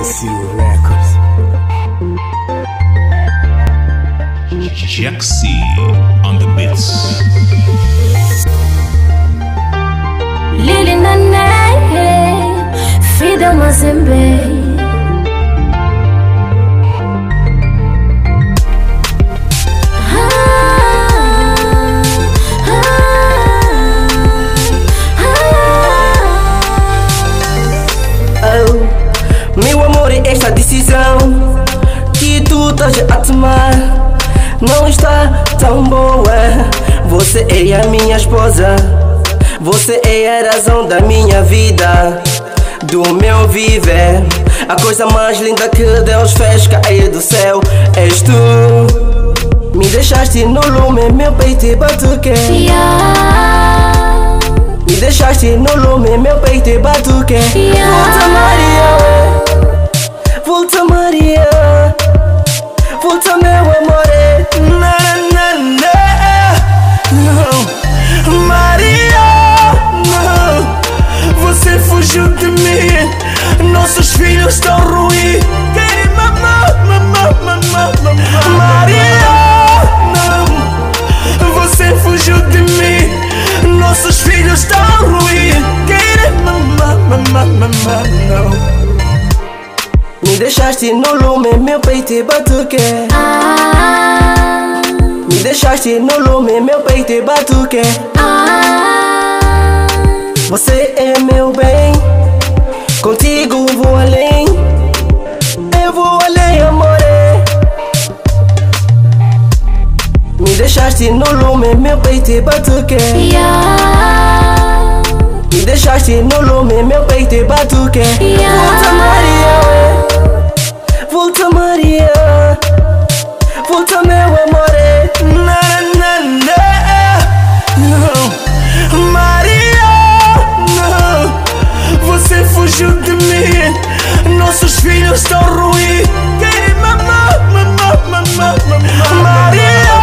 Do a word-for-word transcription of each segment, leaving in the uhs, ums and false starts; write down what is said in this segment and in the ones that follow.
Jaxi Records. Jaxi on the beats. Lili Nane, Fida Mazembe. Meu amor, é esta decisão que tu estás a tomar não está tão boa. Você é a minha esposa, você é a razão da minha vida, do meu viver. A coisa mais linda que Deus fez cair do céu és tu. Me deixaste no lume, meu peito e batuque. Yeah. Me deixaste no lume, meu peito e batuque. Yeah. Volta Maria, volta Maria, volta meu amor. Na, na, na, não. Maria, não. Você fugiu de mim, nossos filhos estão ruins. Querem mamar, mamar, mamar, mamar. Maria, não. Você fugiu de mim, nossos filhos estão ruins. Querem mamar, mamar, mamar, não. Me deixaste no lume, meu peito e batuque. Ah. Me deixaste no lume, meu peito e batuque. Ah. Você é meu bem, contigo vou além. Eu vou além, amor. Me deixaste no lume, meu peito e batuque. Yeah. Me deixaste no lume, meu peito e batuque. Yeah. Volta Maria, volta Maria, volta meu amor. Na, na, na, não. Maria, não. Você fugiu de mim, nossos filhos estão ruins. Querem mamar, mamar, mamar, mamar. Maria,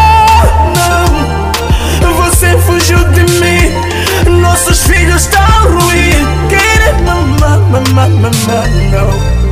não. Você fugiu de mim, nossos filhos estão ruins. Querem mamar, mamar, mamar, não.